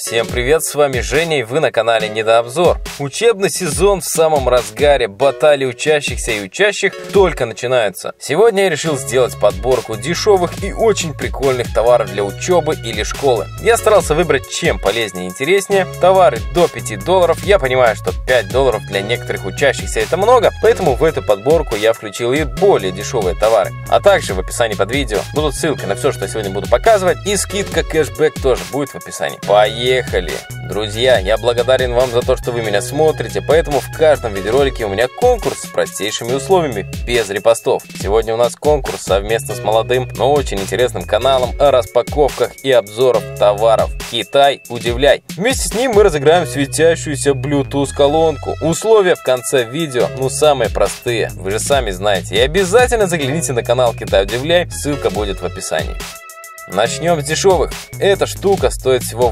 Всем привет, с вами Женя и вы на канале Недообзор. Учебный сезон в самом разгаре, баталии учащихся и учащих только начинаются. Сегодня я решил сделать подборку дешевых и очень прикольных товаров для учебы или школы. Я старался выбрать чем полезнее и интереснее. Товары до $5. Я понимаю, что $5 для некоторых учащихся это много, поэтому в эту подборку я включил и более дешевые товары. А также в описании под видео будут ссылки на все, что я сегодня буду показывать, и скидка кэшбэк тоже будет в описании. Поехали! Друзья, я благодарен вам за то, что вы меня смотрите, поэтому в каждом видеоролике у меня конкурс с простейшими условиями, без репостов. Сегодня у нас конкурс совместно с молодым, но очень интересным каналом о распаковках и обзорах товаров. Китай, удивляй! Вместе с ним мы разыграем светящуюся Bluetooth колонку. Условия в конце видео, самые простые, вы же сами знаете. И обязательно загляните на канал Китай, удивляй, ссылка будет в описании. Начнем с дешевых. Эта штука стоит всего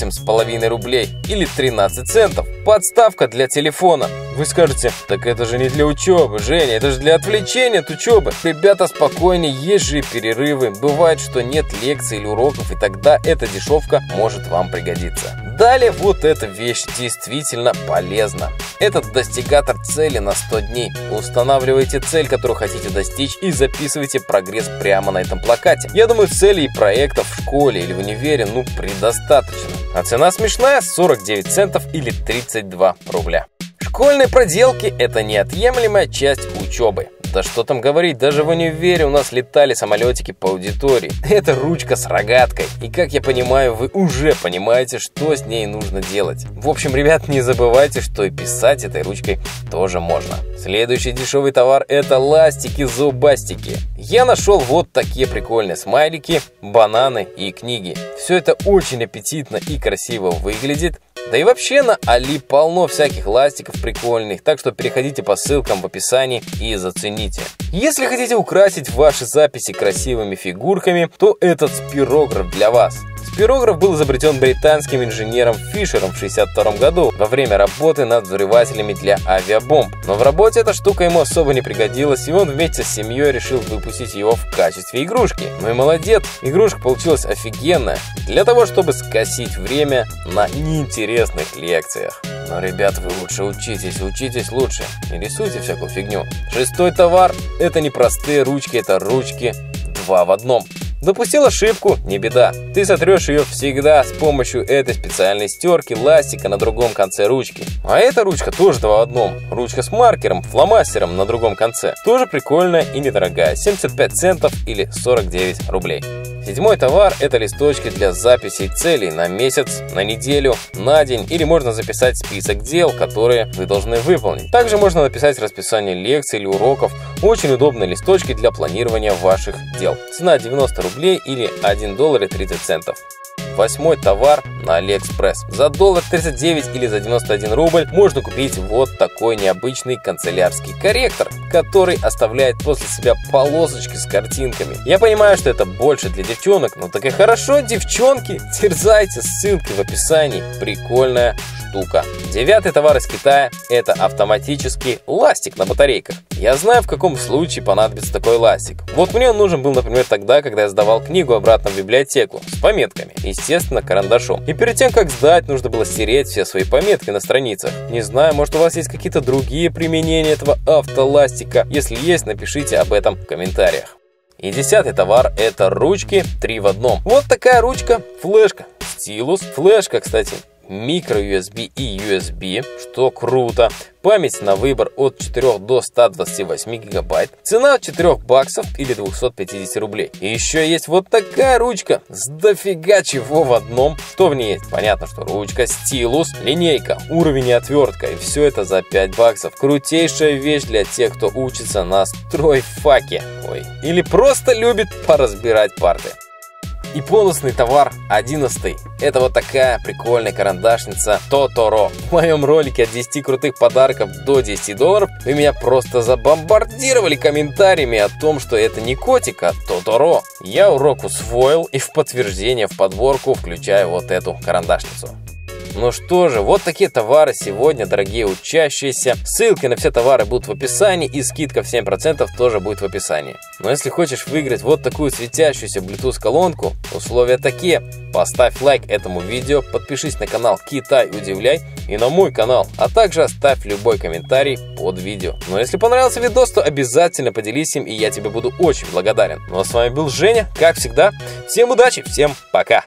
8,5 рублей или 13 центов. Подставка для телефона. Вы скажете, так это же не для учебы, Женя, это же для отвлечения от учебы. Ребята, спокойнее, есть же и перерывы. Бывает, что нет лекций или уроков, и тогда эта дешевка может вам пригодиться. Далее вот эта вещь действительно полезна. Этот достигатор цели на 100 дней. Устанавливаете цель, которую хотите достичь, и записывайте прогресс прямо на этом плакате. Я думаю, целей и проектов в школе или в универе предостаточно. А цена смешная, 49 центов или 32 рубля. Школьные проделки – это неотъемлемая часть учебы. Да что там говорить, даже в универе у нас летали самолетики по аудитории. Это ручка с рогаткой. И как я понимаю, вы уже понимаете, что с ней нужно делать. В общем, ребят, не забывайте, что и писать этой ручкой тоже можно. Следующий дешевый товар – это ластики-зубастики. Я нашел вот такие прикольные смайлики, бананы и книги. Все это очень аппетитно и красиво выглядит. Да и вообще на Али полно всяких ластиков прикольных, так что переходите по ссылкам в описании и зацените. Если хотите украсить ваши записи красивыми фигурками, то этот спирограф для вас. Спирограф был изобретен британским инженером Фишером в 1962 году во время работы над взрывателями для авиабомб. Но в работе эта штука ему особо не пригодилась, и он вместе с семьей решил выпустить его в качестве игрушки. Ну и молодец, игрушка получилась офигенная, для того, чтобы скосить время на неинтересных лекциях. Но, ребят, вы лучше учитесь лучше, не рисуйте всякую фигню. Шестой товар – это не простые ручки, это ручки 2 в 1. Допустил ошибку, не беда. Ты сотрешь ее всегда с помощью этой специальной стерки ластика на другом конце ручки. А эта ручка тоже 2 в 1. Ручка с маркером, фломастером на другом конце. Тоже прикольная и недорогая. 75 центов или 49 рублей. Седьмой товар – это листочки для записей целей на месяц, на неделю, на день, или можно записать список дел, которые вы должны выполнить. Также можно написать расписание лекций или уроков. Очень удобные листочки для планирования ваших дел. Цена 90 рублей или $1.30. Восьмой товар на Алиэкспресс. За $1.39 или за 91 рубль можно купить вот такой необычный канцелярский корректор, который оставляет после себя полосочки с картинками. Я понимаю, что это больше для девчонок, но так и хорошо, девчонки, терзайте, ссылки в описании. Прикольная штука. Девятый товар из Китая – это автоматический ластик на батарейках. Я знаю, в каком случае понадобится такой ластик. Вот мне он нужен был, например, тогда, когда я сдавал книгу обратно в библиотеку с пометками, естественно, карандашом. И перед тем, как сдать, нужно было стереть все свои пометки на страницах. Не знаю, может, у вас есть какие-то другие применения этого автоластика? Если есть, напишите об этом в комментариях. И 10-й товар – это ручки 3 в 1. Вот такая ручка, флешка, стилус, флешка, кстати, micro-USB и USB, что круто. Память на выбор от 4 до 128 гигабайт. Цена $4 или 250 рублей. И еще есть вот такая ручка с дофига чего в одном. Что в ней есть? Понятно, что ручка, стилус, линейка, уровень и отвертка. И все это за $5. Крутейшая вещь для тех, кто учится на стройфаке. Или просто любит поразбирать парты. И бонусный товар 11. Это вот такая прикольная карандашница Тоторо. В моем ролике от 10 крутых подарков до $10 вы меня просто забомбардировали комментариями о том, что это не котик, а Тоторо. Я урок усвоил и в подтверждение в подборку включаю вот эту карандашницу. Ну что же, вот такие товары сегодня, дорогие учащиеся. Ссылки на все товары будут в описании, и скидка в 7% тоже будет в описании. Но если хочешь выиграть вот такую светящуюся Bluetooth колонку, условия такие. Поставь лайк этому видео, подпишись на канал Китай Удивляй и на мой канал, а также оставь любой комментарий под видео. Но если понравился видос, то обязательно поделись им, и я тебе буду очень благодарен. Ну а с вами был Женя, как всегда. Всем удачи, всем пока!